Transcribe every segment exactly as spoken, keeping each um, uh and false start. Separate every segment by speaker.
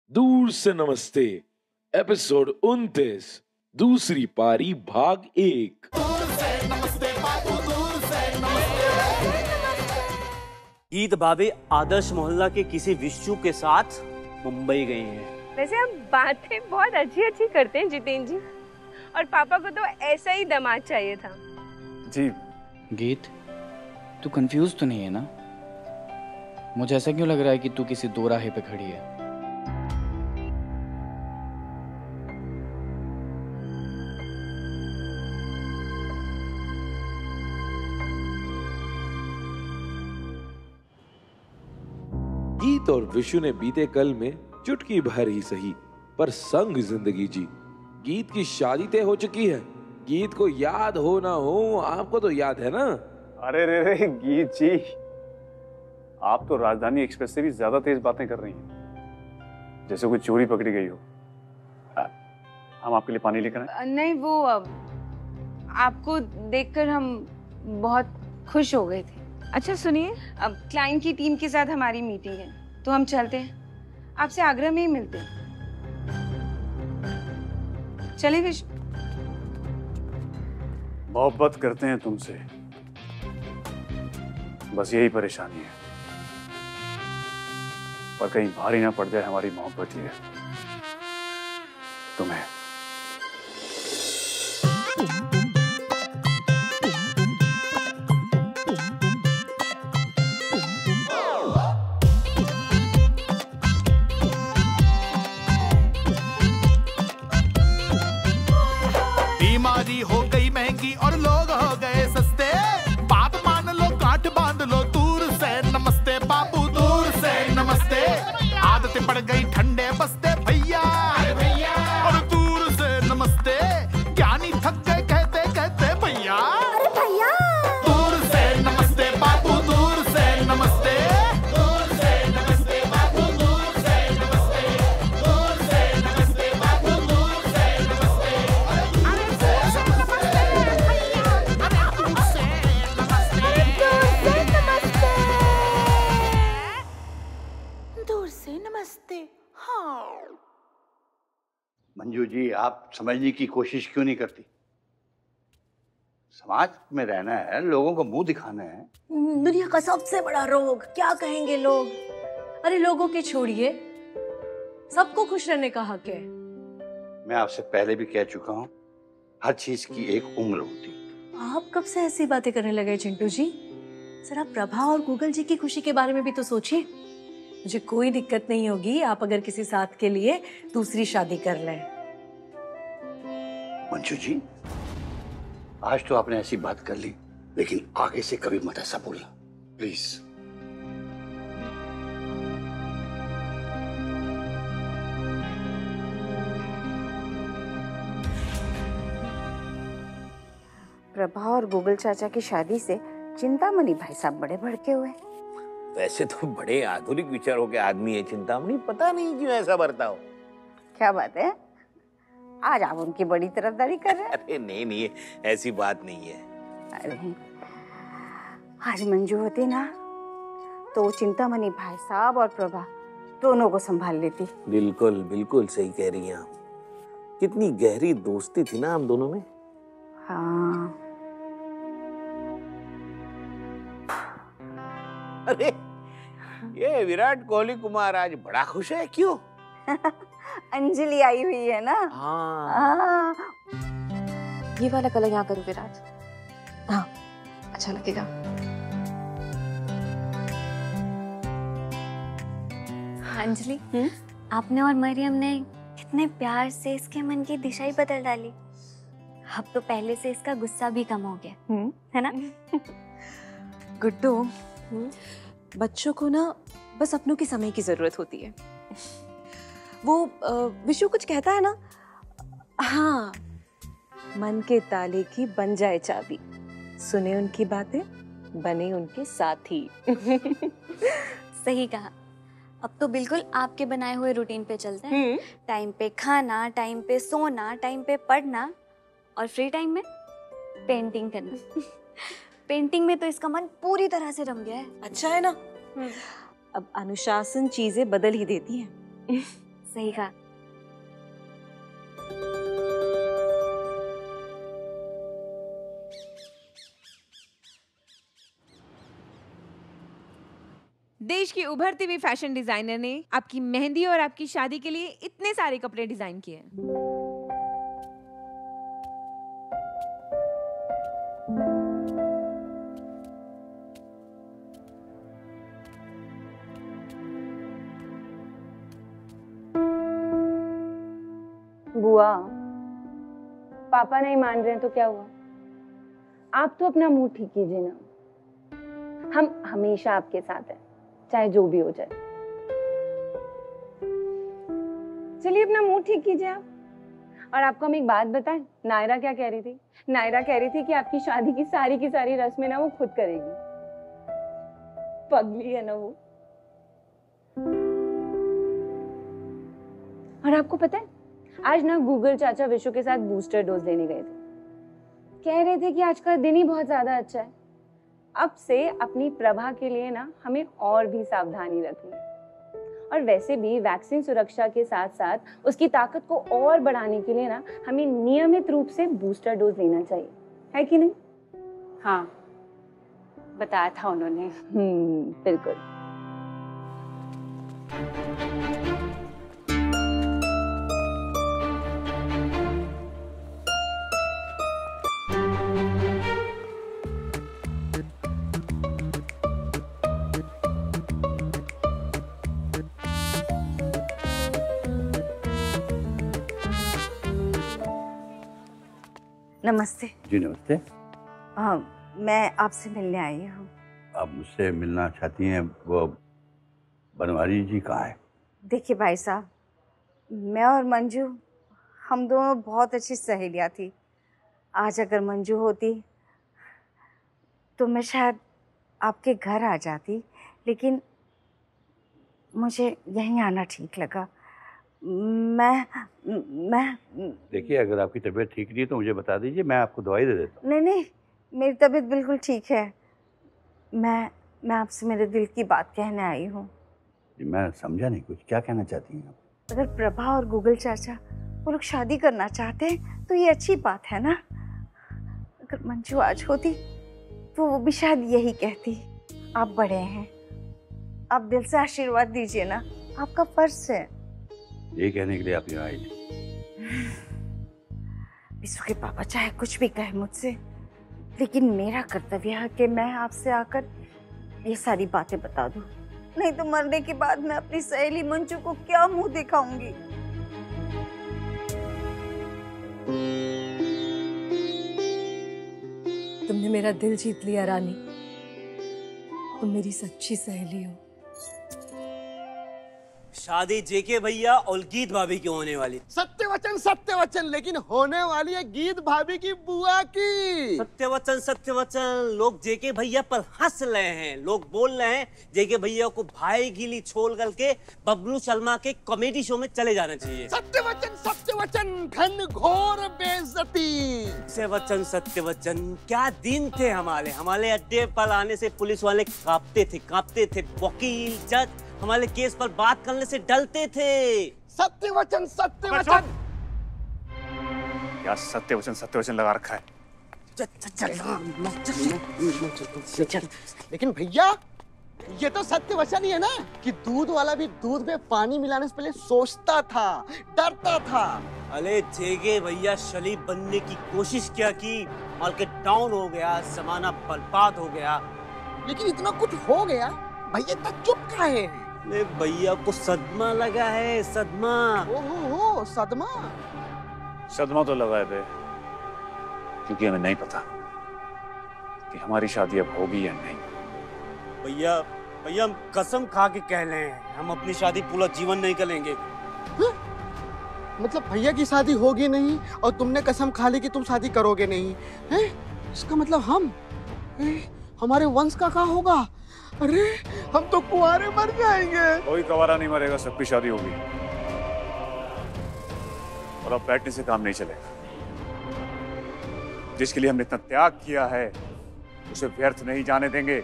Speaker 1: दूर से नमस्ते एपिसोड उनतीस, दूसरी पारी भाग एक।
Speaker 2: गीत बाबे आदर्श मोहल्ला के किसी विश्व के साथ मुंबई गए हैं।
Speaker 3: वैसे आप बातें बहुत अच्छी अच्छी करते हैं जितेंद्र जी, और पापा को तो ऐसा ही दामाद चाहिए था।
Speaker 4: जी
Speaker 5: गीत, तू कंफ्यूज तो नहीं है ना? मुझे ऐसा क्यों लग रहा है कि तू किसी दो राहे पे खड़ी है?
Speaker 1: गीत और विशु ने बीते कल में चुटकी भर ही सही पर संग जिंदगी जी। गीत की शादी तय हो चुकी है। गीत को याद हो ना हो, आपको तो याद है ना?
Speaker 4: अरे रे रे गीत जी, आप तो राजधानी एक्सप्रेस से भी ज्यादा तेज बातें कर रही हैं, जैसे कोई चोरी पकड़ी गई हो। आ, हम आपके लिए पानी लेकर आए?
Speaker 3: नहीं, वो आपको देखकर हम बहुत खुश हो गए थे। अच्छा सुनिए, अब क्लाइंट की टीम के साथ हमारी मीटिंग है तो हम चलते हैं, आपसे आगरा में ही मिलते हैं। चले विश।
Speaker 4: मोहब्बत करते हैं तुमसे, बस यही परेशानी है, पर कहीं भारी ना पड़ जाए हमारी मोहब्बत ये तुम्हें।
Speaker 6: बीमारी हो गई महंगी और लोग हो गए सस्ते, बात मान लो गांठ बांध लो, दूर से नमस्ते बाबू, दूर से नमस्ते। आदतें पड़ गई ठंडे बस्ते भैया, और दूर से नमस्ते। ज्ञानी थक गए कहते कहते भैया, अरे भैया। दूर से नमस्ते बाबू, दूर से नमस्ते, दूर से नमस्ते बाबू, दूर से नमस्ते, दूर से नमस्ते बाबू, दूर से नमस्ते। अरे दूर से नमस्ते भैया, अरे दूर से नमस्ते, दूर से नमस्ते। हाँ
Speaker 7: मंजू जी, आप समझने की कोशिश क्यों नहीं करती? समाज में रहना है, लोगों को मुंह दिखाना है।
Speaker 8: दुनिया का सबसे बड़ा रोग, क्या कहेंगे लोग? अरे लोगों के छोड़िए, सबको खुश रहने का हक है।
Speaker 7: मैं आपसे पहले भी कह चुका हूँ, हर चीज की एक उम्र होती।
Speaker 8: आप कब से ऐसी बातें करने लगे चिंटू जी? जरा प्रभा और गूगल जी की खुशी के बारे में भी तो सोचिए। मुझे कोई दिक्कत नहीं होगी आप अगर किसी साथ के लिए दूसरी शादी कर लें।
Speaker 7: मंजू जी, आज तो आपने ऐसी बात कर ली, लेकिन आगे से कभी मत ऐसा बोलना प्लीज।
Speaker 9: प्रभा और गूगल चाचा की शादी से चिंतामणि भाई साहब बड़े भड़के हुए।
Speaker 10: वैसे तो बड़े आधुनिक विचारों के आदमी है चिंतामणि, पता नहीं क्यों ऐसा बरताव।
Speaker 9: क्या बात है, आज आप उनकी बड़ी तरफदारी कर रहे हैं?
Speaker 10: अरे नहीं नहीं, ऐसी बात नहीं है।
Speaker 9: अरे आज मंजू होती ना तो वो चिंतामणि भाई साहब और प्रभा दोनों को संभाल लेती।
Speaker 10: बिल्कुल बिल्कुल सही कह रही हैं आप। कितनी गहरी दोस्ती थी ना हम दोनों में।
Speaker 9: हाँ।
Speaker 10: अरे ये विराट कोहली कुमार आज बड़ा खुश है, क्यों?
Speaker 9: अंजलि आई हुई है ना।
Speaker 10: हाँ।
Speaker 9: हाँ।
Speaker 11: ये वाला कलर यहाँ करो विराट। हाँ अच्छा लगेगा।
Speaker 12: अंजलि, आपने और मरियम ने कितने प्यार से इसके मन की दिशा ही बदल डाली। अब तो पहले से इसका गुस्सा भी कम हो गया, है ना?
Speaker 11: गुड्डू, बच्चों को ना बस अपनों के समय की जरूरत होती है। वो विशु कुछ कहता है ना, हाँ, मन के ताले की बन जाए चाबी, सुने उनकी बातें बने उनके साथी।
Speaker 12: सही कहा। अब तो बिल्कुल आपके बनाए हुए रूटीन पे चलते हैं। टाइम पे खाना, टाइम पे सोना, टाइम पे पढ़ना, और फ्री टाइम में पेंटिंग करना। पेंटिंग में तो इसका मन पूरी तरह से रम गया है।
Speaker 11: अच्छा है ना? अब अनुशासन चीजें बदल ही देती हैं।
Speaker 12: सही कहा।
Speaker 3: देश की उभरती हुई फैशन डिजाइनर ने आपकी मेहंदी और आपकी शादी के लिए इतने सारे कपड़े डिजाइन किए हैं।
Speaker 13: बुआ, पापा नहीं मान रहे हैं तो क्या हुआ? आप तो अपना मुंह ठीक कीजिए ना। हम हमेशा आपके साथ हैं, चाहे जो भी हो जाए। चलिए अपना मुंह ठीक कीजिए आप। और आपको हम एक बात बताएं, नायरा क्या कह रही थी? नायरा कह रही थी कि आपकी शादी की सारी की सारी रस्में ना वो खुद करेगी। पगली है ना वो। और आपको पता है, आज ना गूगल चाचा विशु के साथ बूस्टर डोज लेने गए थे। कह रहे थे कि आज का दिन ही बहुत ज्यादा अच्छा है। अब से अपनी प्रभा के लिए ना हमें और भी सावधानी रखनी है। और वैसे भी वैक्सीन सुरक्षा के साथ साथ उसकी ताकत को और बढ़ाने के लिए ना हमें नियमित रूप से बूस्टर डोज लेना चाहिए, है कि नहीं?
Speaker 9: हाँ, बताया था उन्होंने।
Speaker 13: हम्म, बिल्कुल।
Speaker 9: नमस्ते।
Speaker 7: जी नमस्ते।
Speaker 9: हाँ, मैं आपसे मिलने आई हूँ।
Speaker 7: आप मुझसे मिलना चाहती हैं? वो बनवारी जी कहाँ है?
Speaker 9: देखिए भाई साहब, मैं और मंजू हम दोनों बहुत अच्छी सहेलियाँ थी। आज अगर मंजू होती तो मैं शायद आपके घर आ जाती, लेकिन मुझे यहीं आना ठीक लगा। मैं मैं
Speaker 7: देखिए, अगर आपकी तबीयत ठीक नहीं है तो मुझे बता दीजिए, मैं आपको दवाई दे देता हूँ।
Speaker 9: नहीं नहीं, मेरी तबीयत बिल्कुल ठीक है। मैं मैं आपसे मेरे दिल की बात कहने आई हूँ।
Speaker 7: मैं समझा नहीं कुछ, क्या कहना चाहती हैं आप?
Speaker 9: अगर प्रभा और गूगल चाचा वो लोग शादी करना चाहते हैं तो ये अच्छी बात है ना। अगर मंजू आज होती तो वो भी शायद यही कहती। आप बड़े हैं, आप दिल से आशीर्वाद दीजिए ना, आपका फर्ज है।
Speaker 7: ये कहने के लिए आप यहाँ आई थी?
Speaker 9: विशु के पापा चाहे कुछ भी कहे मुझसे, लेकिन मेरा कर्तव्य है कि मैं आपसे आकर ये सारी बातें बता दूं। नहीं तो मरने के बाद मैं अपनी सहेली मंजू को क्या मुंह दिखाऊंगी।
Speaker 8: तुमने मेरा दिल जीत लिया रानी। तुम मेरी सच्ची सहेली हो।
Speaker 2: शादी जेके भैया और गीत भाभी की होने वाली।
Speaker 14: सत्य वचन सत्य वचन, लेकिन होने वाली है गीत भाभी की बुआ की।
Speaker 2: सत्य वचन सत्य वचन। लोग जेके भैया पर हंस रहे हैं, लोग बोल रहे हैं जेके भैया को भाई गिली छोड़ करके बबलू शर्मा के कॉमेडी शो में चले जाना चाहिए।
Speaker 14: सत्य वचन सत्य वचन, घन घोर बेइज्जती।
Speaker 2: सत्य वचन सत्य वचन, क्या दिन थे हमारे। हमारे अड्डे पर आने से पुलिस वाले कांपते थे कांपते थे वकील जज हमारे केस पर बात करने से डरते थे।
Speaker 14: सत्य वचन सत्य वचन।
Speaker 4: क्या सत्य वचन सत्य वचन लगा रखा है?
Speaker 14: लेकिन भैया, ये तो सत्य वचन ही है ना कि दूध वाला भी दूध में पानी मिलाने से पहले सोचता था, डरता था।
Speaker 2: अरे जेके भैया शरीफ बनने की कोशिश क्या की, मार्केट डाउन हो गया, जमाना बर्बाद हो गया।
Speaker 14: लेकिन इतना कुछ हो गया, भैया इतना चुप काहे है?
Speaker 2: भैया को सदमा लगा है, सदमा।
Speaker 14: ओहो हो, सदमा।
Speaker 4: सदमा तो लगा है बे, क्योंकि हमें नहीं पता कि हमारी शादी अब होगी या नहीं।
Speaker 2: भैया भैया हम कसम खा के कह रहे हैं, हम अपनी शादी पूरा जीवन नहीं करेंगे।
Speaker 14: हा? मतलब भैया की शादी होगी नहीं और तुमने कसम खा ली कि तुम शादी करोगे नहीं है? इसका मतलब हम ए, हमारे वंश का क्या होगा? अरे हम तो कुंवारे मर जाएंगे।
Speaker 4: कोई कुंवारा नहीं मरेगा, सबकी शादी होगी। और अब बैठने से काम नहीं चलेगा। जिसके लिए हमने इतना त्याग किया है उसे व्यर्थ नहीं जाने देंगे।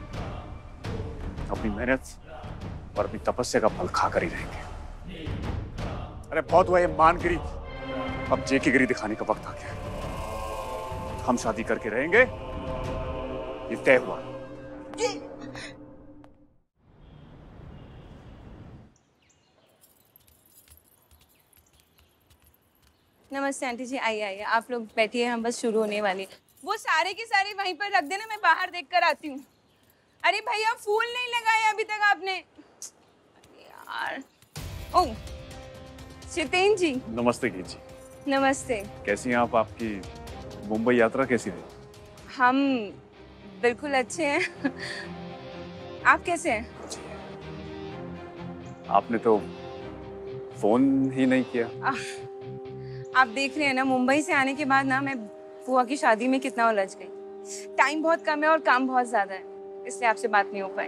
Speaker 4: अपनी मेहनत और अपनी तपस्या का फल खाकर ही रहेंगे। अरे बहुत हुआ ये मानगिरी, अब जे की गिरी दिखाने का वक्त आ गया। हम शादी करके रहेंगे, ये तय हुआ।
Speaker 3: नमस्ते आंटी जी, आइए आइए, आप लोग बैठिए, हम बस शुरू होने वाले। वो सारे के सारे वहीं पर रख देना, मैं बाहर देख कर आती हूँ। अरे भैया फूल नहीं लगाए अभी तक आपने यार। ओह जितेंद्र जी।
Speaker 4: नमस्ते गीत जी।
Speaker 3: नमस्ते।
Speaker 4: कैसी हैं आप? आपकी मुंबई यात्रा कैसी रही?
Speaker 3: हम बिल्कुल अच्छे हैं। आप कैसे हैं?
Speaker 4: आपने तो फोन ही नहीं किया।
Speaker 3: आ, आप देख रहे हैं ना, मुंबई से आने के बाद ना मैं बुआ की शादी में कितना उलझ गई। टाइम बहुत कम है और काम बहुत ज्यादा है, इसलिए आपसे बात नहीं हो पाई।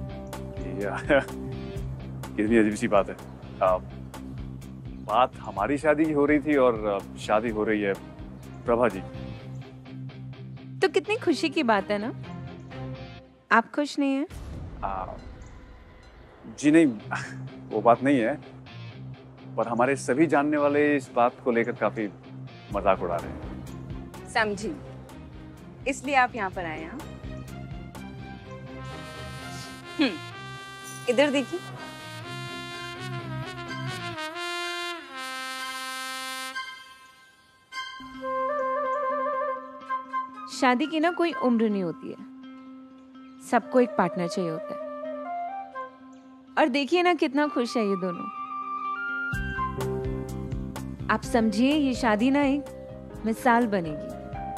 Speaker 4: कितनी अजीब सी बात है। आ, बात हमारी शादी की हो रही थी और शादी हो रही है प्रभा जी।
Speaker 3: तो कितनी खुशी की बात है ना। आप खुश नहीं हैं?
Speaker 4: आ, जी नहीं, वो बात नहीं है, पर हमारे सभी जानने वाले इस बात को लेकर काफी मजाक उड़ा रहे हैं।
Speaker 3: समझी, इसलिए आप यहाँ पर आए हैं। हम्म, इधर देखिए। शादी की ना कोई उम्र नहीं होती है, सबको एक पार्टनर चाहिए होता है। और देखिए ना कितना खुश है ये दोनों। आप समझिए, ये शादी ना एक मिसाल बनेगी।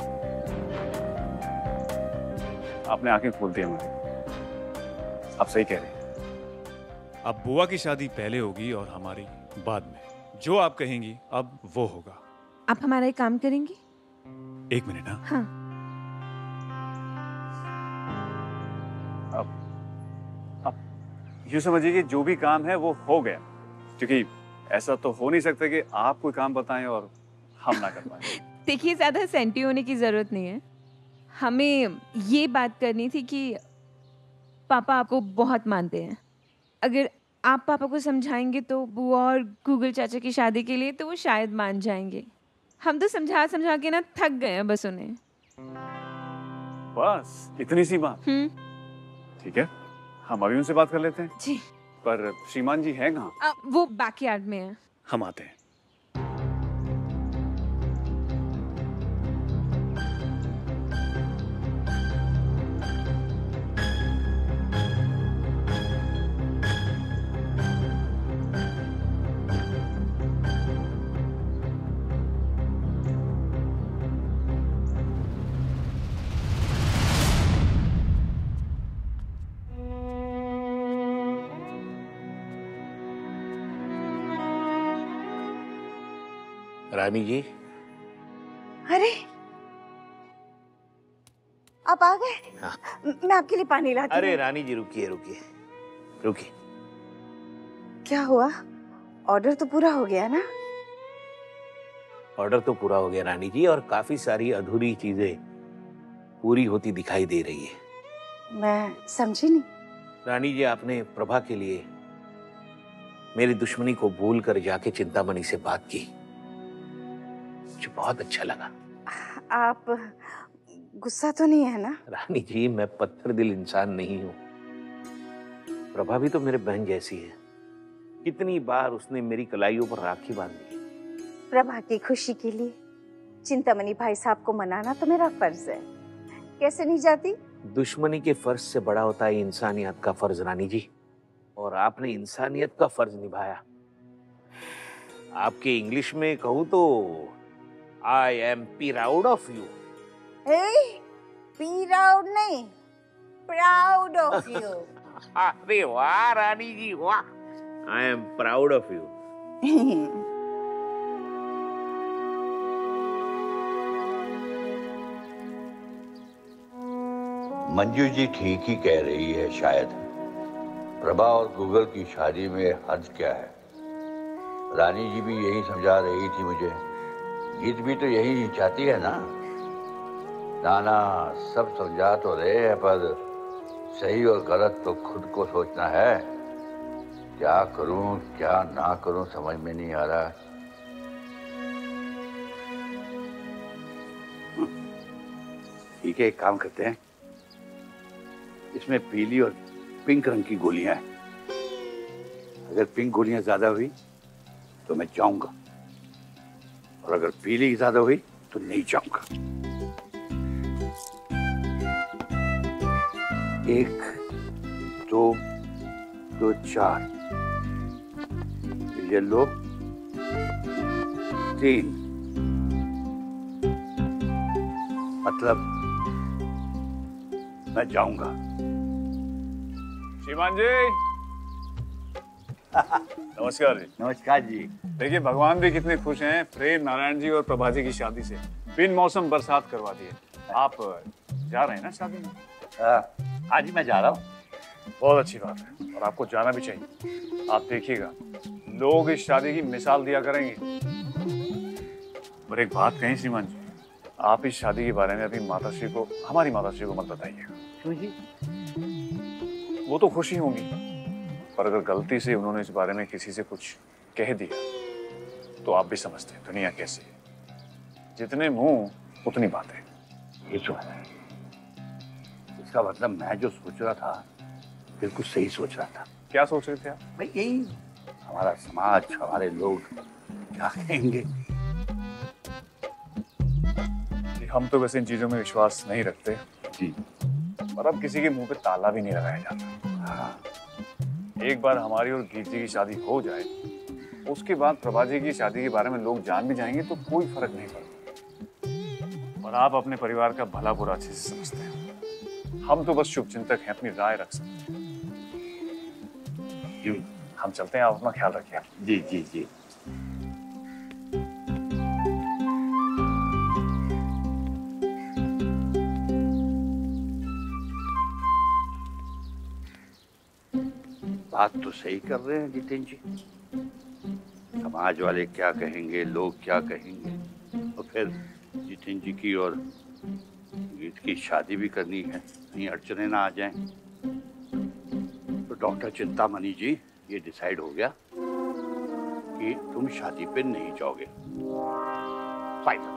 Speaker 4: आपने आंखें खोल दी हमारी, आप सही कह रहे हैं।
Speaker 15: अब बुआ की शादी पहले होगी और हमारी बाद में। जो आप कहेंगी अब वो होगा।
Speaker 3: आप हमारा एक काम करेंगी?
Speaker 15: एक मिनट। हाँ
Speaker 3: हाँ।
Speaker 4: अब अब यूँ समझिए कि जो भी काम है वो हो गया, क्योंकि ऐसा तो हो नहीं सकता कि आप कोई काम बताएं और हम ना कर पाए।
Speaker 3: देखिए, ज्यादा सेंटी होने की जरूरत नहीं है। हमें ये बात करनी थी कि पापा आपको बहुत मानते हैं। अगर आप पापा को समझाएंगे तो बुआ और गूगल चाचा की शादी के लिए तो वो शायद मान जाएंगे। हम तो समझा समझा के ना थक गए हैं बस उन्हें।
Speaker 4: बस इतनी सी बात?
Speaker 3: हम्म,
Speaker 4: ठीक है, हम अभी उनसे बात कर लेते हैं।
Speaker 3: जी।
Speaker 4: पर श्रीमान जी हैं कहाँ?
Speaker 3: आ, वो बैकयार्ड में है।
Speaker 4: हम आते हैं।
Speaker 10: रानी जी।
Speaker 9: अरे आप आ गए?
Speaker 10: हाँ।
Speaker 9: मैं आपके लिए पानी लाती हूँ।
Speaker 10: अरे रानी जी रुकिए रुकिए रुकिए।
Speaker 9: क्या हुआ? ऑर्डर तो पूरा हो गया ना?
Speaker 10: ऑर्डर तो पूरा हो गया रानी जी, और काफी सारी अधूरी चीजें पूरी होती दिखाई दे रही है।
Speaker 9: मैं समझी नहीं।
Speaker 10: रानी जी, आपने प्रभा के लिए मेरी दुश्मनी को भूल कर जाके चिंतामणि से बात की, मुझे बहुत अच्छा लगा।
Speaker 9: आप गुस्सा तो नहीं है ना?
Speaker 10: रानी जी, मैं पत्थर दिल इंसान नहीं हूं। प्रभा भी तो मेरे बहन जैसी है। कितनी बार उसने मेरी कलाइयों पर राखी बांधी।
Speaker 9: प्रभा की खुशी के लिए चिंतामणि भाई साहब को मनाना तो मेरा फर्ज है। कैसे नहीं जाती?
Speaker 10: दुश्मनी के फर्ज से बड़ा होता है इंसानियत का फर्ज रानी जी, और आपने इंसानियत का फर्ज निभाया। आपके इंग्लिश में कहूँ तो I am proud of you.
Speaker 9: Proud नहीं, प्राउड ऑफ यू।
Speaker 10: अरे वाह रानी जी वाह, I am proud of you.
Speaker 7: Manju ji ठीक ही कह रही है शायद। प्रभा और गूगल की शादी में हर्ज क्या है? रानी जी भी यही समझा रही थी मुझे। गीत भी तो यही चाहती है ना? नाना सब समझा तो रहे हैं, पर सही और गलत तो खुद को सोचना है। क्या करूं क्या ना करूं समझ में नहीं आ रहा। ठीक है, एक काम करते हैं, इसमें पीली और पिंक रंग की गोलियां हैं। अगर पिंक गोलियां ज्यादा हुई तो मैं जाऊंगा, और अगर पीली ज्यादा हुई तो नहीं जाऊंगा। एक दो दो चार, येलो तीन, मतलब मैं जाऊंगा।
Speaker 4: श्रीमान जी नमस्कार जी।
Speaker 7: नमस्कार जी।
Speaker 4: देखिए भगवान भी कितने खुश हैं प्रेम नारायण जी और प्रभा जी की शादी से। बिन मौसम बरसात करवा दी है। आप जा रहे हैं ना शादी में?
Speaker 7: हाँ जी मैं जा रहा हूँ।
Speaker 4: बहुत अच्छी बात है और आपको जाना भी चाहिए। आप देखिएगा लोग इस शादी की मिसाल दिया करेंगे। और एक बात कहें श्रीमान जी, आप इस शादी के बारे में अभी माताश्री को, हमारी माताश्री को मत बताइएगा।
Speaker 7: क्यों जी?
Speaker 4: वो तो खुशी होंगी, पर अगर गलती से उन्होंने इस बारे में किसी से कुछ कह दिया तो आप भी समझते हैं दुनिया कैसी है। जितने मुंह उतनी बातें।
Speaker 7: ये जो है इसका मतलब मैं जो सोच रहा था बिल्कुल सही सोच रहा था।
Speaker 4: क्या सोच रहे थे आप?
Speaker 7: भाई यही, हमारा समाज, हमारे लोग क्या कहेंगे।
Speaker 4: हम तो वैसे इन चीजों में विश्वास नहीं रखते
Speaker 7: जी,
Speaker 4: और अब किसी के मुंह पे ताला भी नहीं लगाया जाता।
Speaker 7: हाँ।
Speaker 4: एक बार हमारी और गीत जी की शादी हो जाए, उसके बाद प्रभा जी की शादी के बारे में लोग जान भी जाएंगे तो कोई फर्क नहीं पड़ता। और आप अपने परिवार का भला बुरा अच्छे से समझते हैं। हम तो बस शुभचिंतक हैं, अपनी राय रख सकते हैं। हम चलते हैं, आप अपना ख्याल रखिए।
Speaker 7: जी जी जी। बात तो सही कर रहे हैं जितेंद्र जी। समाज वाले क्या कहेंगे, लोग क्या कहेंगे, और फिर जितेंद्र जी की और गीत की शादी भी करनी है, कहीं अड़चने ना आ जाएं। तो डॉक्टर चिंतामणि जी ये डिसाइड हो गया कि तुम शादी पे नहीं जाओगे। फाइनल।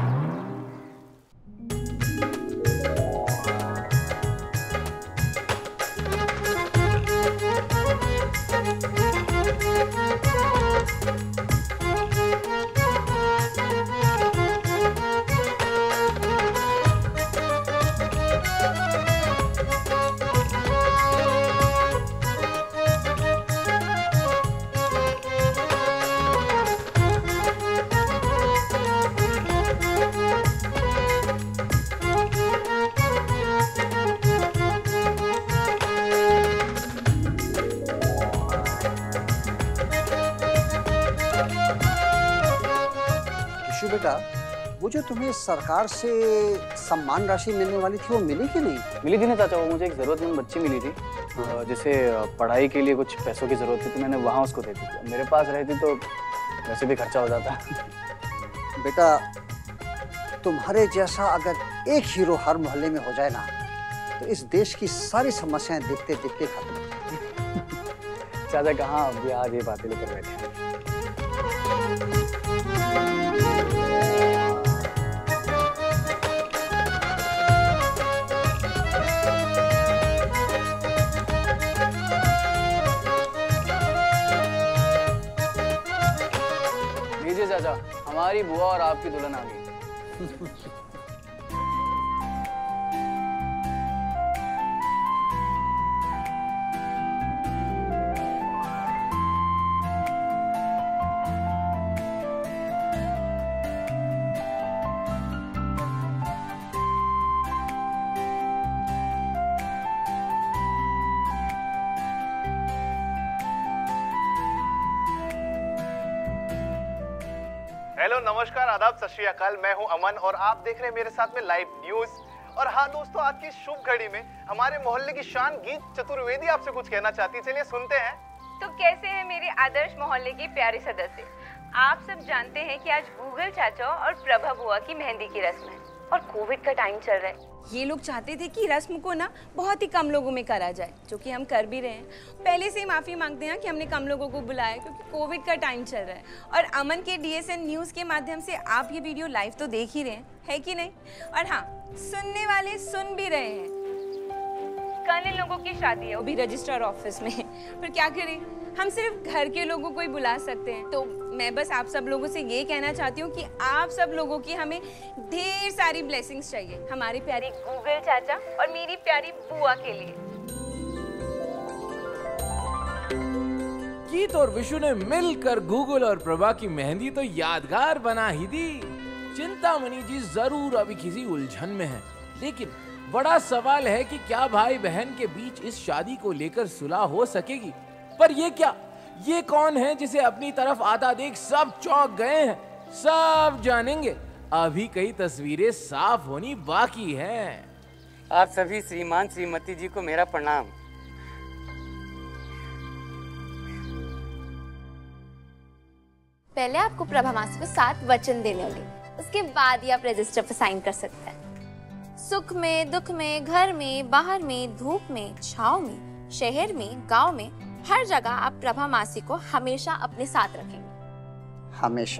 Speaker 16: बेटा, वो जो तुम्हें सरकार से सम्मान राशि मिलने वाली थी वो मिली कि नहीं?
Speaker 5: मिली थी ना चाचा, वो मुझे एक जरूरतमंद बच्ची मिली थी। हाँ। जिसे पढ़ाई के लिए कुछ पैसों की जरूरत थी तो मैंने वहाँ उसको दे दी। मेरे पास रहती तो वैसे भी खर्चा हो जाता।
Speaker 16: बेटा तुम्हारे जैसा अगर एक हीरो हर मोहल्ले में हो जाए ना तो इस देश की सारी समस्याएं देखते देखते खत्म।
Speaker 5: चाचा कहाँ अभी आज ये बातें लेकर बैठे हैं। लीजिए चाचा, हमारी बुआ और आपकी दुल्हन आ गई।
Speaker 17: हेलो, नमस्कार, आदाब, सत श्री अकाल। मैं हूं अमन और आप देख रहे हैं मेरे साथ में लाइव न्यूज। और हाँ दोस्तों, आज की शुभ घड़ी में हमारे मोहल्ले की शान गीत चतुर्वेदी आपसे कुछ कहना चाहती है। चलिए सुनते हैं।
Speaker 3: तो कैसे हैं मेरे आदर्श मोहल्ले की प्यारे सदस्य? आप सब जानते हैं कि आज गूगल चाचा और प्रभा बुआ की मेहंदी की रस्म है और कोविड का टाइम चल रहा है, ये लोग चाहते थे कि रस्म को ना बहुत ही कम लोगों में करा जाए, जो कि हम कर भी रहे हैं। पहले से ही माफ़ी मांगते हैं कि हमने कम लोगों को बुलाया, क्योंकि कोविड का टाइम चल रहा है। और अमन के डीएसएन न्यूज़ के माध्यम से आप ये वीडियो लाइव तो देख ही रहे हैं, है कि नहीं? और हाँ, सुनने वाले सुन भी रहे हैं। कल इन लोगों की शादी है, वो भी रजिस्ट्रार ऑफिस में। पर क्या करें, हम सिर्फ घर के लोगों को ही बुला सकते हैं। तो मैं बस आप सब लोगों से ये कहना चाहती हूँ कि आप सब लोगों की हमें ढेर सारी ब्लेसिंग्स चाहिए, हमारे प्यारे गूगल चाचा और मेरी प्यारी बुआ के लिए।
Speaker 1: गीत और विशु ने मिलकर गूगल और प्रभा की मेहंदी तो यादगार बना ही दी। चिंतामणि जी जरूर अभी किसी उलझन में हैं, लेकिन बड़ा सवाल है कि क्या भाई बहन के बीच इस शादी को लेकर सुलह हो सकेगी। पर ये क्या, ये कौन है जिसे अपनी तरफ आता देख सब चौंक गए हैं? सब जानेंगे, अभी कई तस्वीरें साफ होनी बाकी हैं।
Speaker 18: आप सभी श्रीमान श्रीमती जी को मेरा प्रणाम।
Speaker 12: पहले आपको प्रभा मासी को सात वचन देने होंगे, उसके बाद ही आप रजिस्टर पर साइन कर सकते हैं। सुख में, दुख में, घर में, बाहर में, धूप में, छांव में, शहर में, गांव में, हर जगह आप प्रभा मासी को हमेशा अपने साथ रखेंगे।
Speaker 16: हमेशा।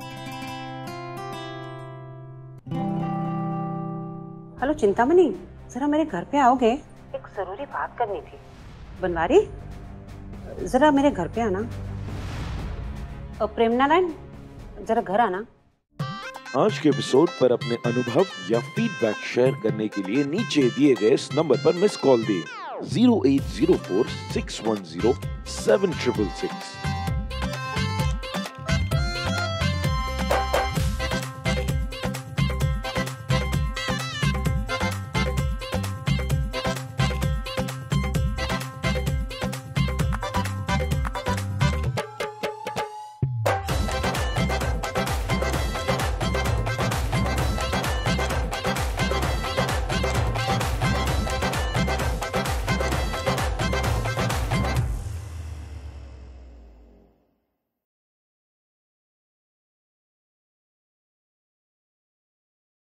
Speaker 19: हेलो चिंतामणि, जरा मेरे घर पे आओगे? एक जरूरी बात करनी थी। बनवारी, जरा मेरे घर पे आना। और प्रेम नारायण, जरा घर आना।
Speaker 1: आज के एपिसोड पर अपने अनुभव या फीडबैक शेयर करने के लिए नीचे दिए गए इस नंबर पर मिस कॉल दें zero eight zero four six one zero seven six six.